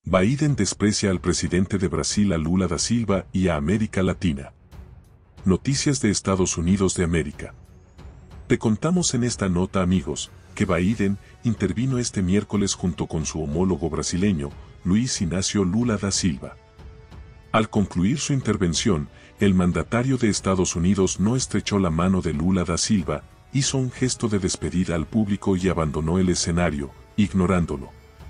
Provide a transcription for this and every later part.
Biden desprecia al presidente de Brasil, a Lula da Silva, y a América Latina. Noticias de Estados Unidos de América. Te contamos en esta nota, amigos, que Biden intervino este miércoles junto con su homólogo brasileño, Luiz Inácio Lula da Silva. Al concluir su intervención, el mandatario de Estados Unidos no estrechó la mano de Lula da Silva, hizo un gesto de despedida al público y abandonó el escenario, ignorándolo.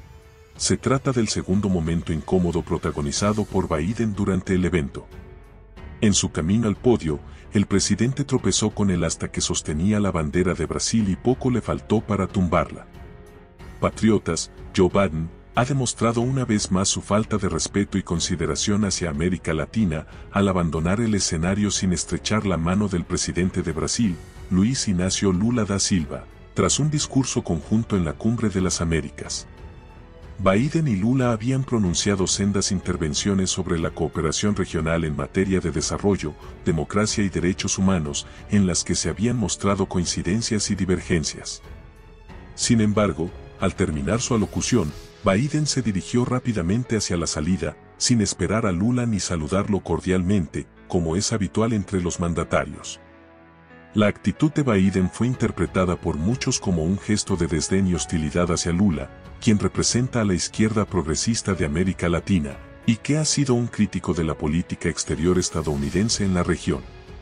Se trata del segundo momento incómodo protagonizado por Biden durante el evento. En su camino al podio, el presidente tropezó con el asta que sostenía la bandera de Brasil y poco le faltó para tumbarla. Patriotas, Joe Biden ha demostrado una vez más su falta de respeto y consideración hacia América Latina al abandonar el escenario sin estrechar la mano del presidente de Brasil, Luiz Inácio Lula da Silva, tras un discurso conjunto en la Cumbre de las Américas. Biden y Lula habían pronunciado sendas intervenciones sobre la cooperación regional en materia de desarrollo, democracia y derechos humanos, en las que se habían mostrado coincidencias y divergencias. Sin embargo, al terminar su alocución, Biden se dirigió rápidamente hacia la salida, sin esperar a Lula ni saludarlo cordialmente, como es habitual entre los mandatarios. La actitud de Biden fue interpretada por muchos como un gesto de desdén y hostilidad hacia Lula, quien representa a la izquierda progresista de América Latina, y que ha sido un crítico de la política exterior estadounidense en la región.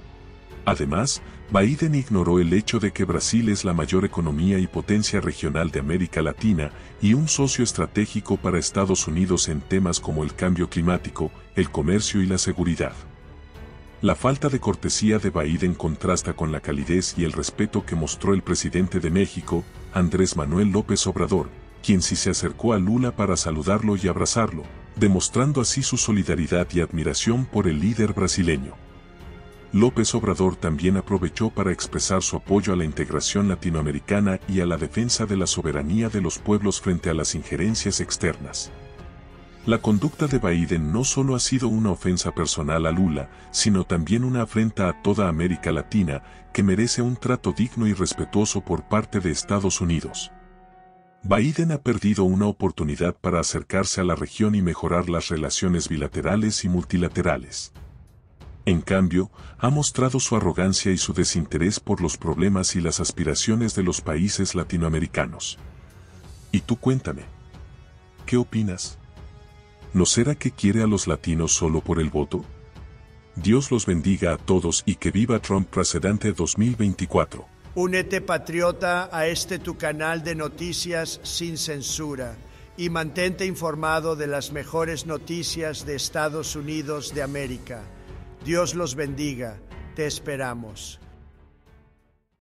Además, Biden ignoró el hecho de que Brasil es la mayor economía y potencia regional de América Latina y un socio estratégico para Estados Unidos en temas como el cambio climático, el comercio y la seguridad. La falta de cortesía de Biden contrasta con la calidez y el respeto que mostró el presidente de México, Andrés Manuel López Obrador, quien sí se acercó a Lula para saludarlo y abrazarlo, demostrando así su solidaridad y admiración por el líder brasileño. López Obrador también aprovechó para expresar su apoyo a la integración latinoamericana y a la defensa de la soberanía de los pueblos frente a las injerencias externas. La conducta de Biden no solo ha sido una ofensa personal a Lula, sino también una afrenta a toda América Latina, que merece un trato digno y respetuoso por parte de Estados Unidos. Biden ha perdido una oportunidad para acercarse a la región y mejorar las relaciones bilaterales y multilaterales. En cambio, ha mostrado su arrogancia y su desinterés por los problemas y las aspiraciones de los países latinoamericanos. Y tú cuéntame, ¿qué opinas? ¿No será que quiere a los latinos solo por el voto? Dios los bendiga a todos y que viva Trump presidente 2024. Únete, patriota, a este tu canal de noticias sin censura y mantente informado de las mejores noticias de Estados Unidos de América. Dios los bendiga. Te esperamos.